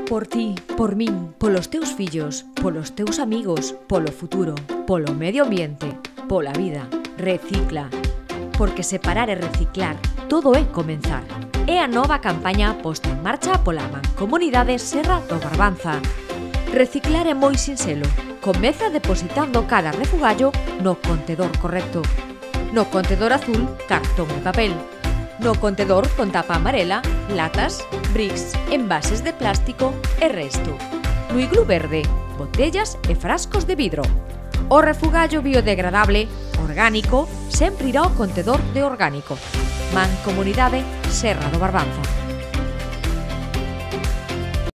Por ti, por min, polos teus fillos, polos teus amigos, polo futuro, polo medio ambiente, pola vida. Recicla. Porque separar e reciclar, todo é comenzar. É a nova campaña posta en marcha pola Mancomunidade Serra do Barbanza. Reciclar é moi sinxelo. Comeza depositando cada refugallo no contedor correcto. No contedor azul, cartón e papel. No contedor con tapa amarela, latas, bricks, envases de plástico e resto. No iglú verde, botellas e frascos de vidro. O refugallo biodegradable, orgánico, sempre irá ao contedor de orgánico. Mancomunidade Serra do Barbanza.